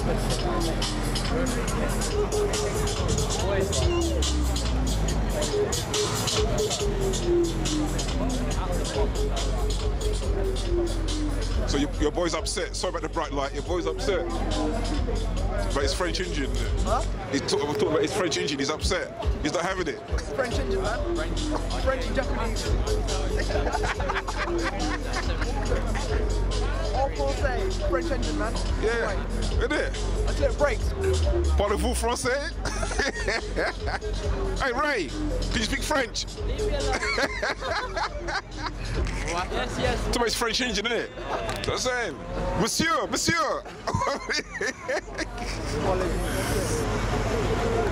So your boy's upset. Sorry about the bright light. Your boy's upset. But his French engine. Huh? He's talking about his French engine. He's upset. He's not having it. French engine, man. French and Japanese. All Francais, French engine, man. Yeah, isn't it? Until it breaks. Parlez-vous français? Hey Ray, can you speak French? Yes, yes. Talking about his French engine, isn't it? That's what I'm saying. Monsieur, monsieur.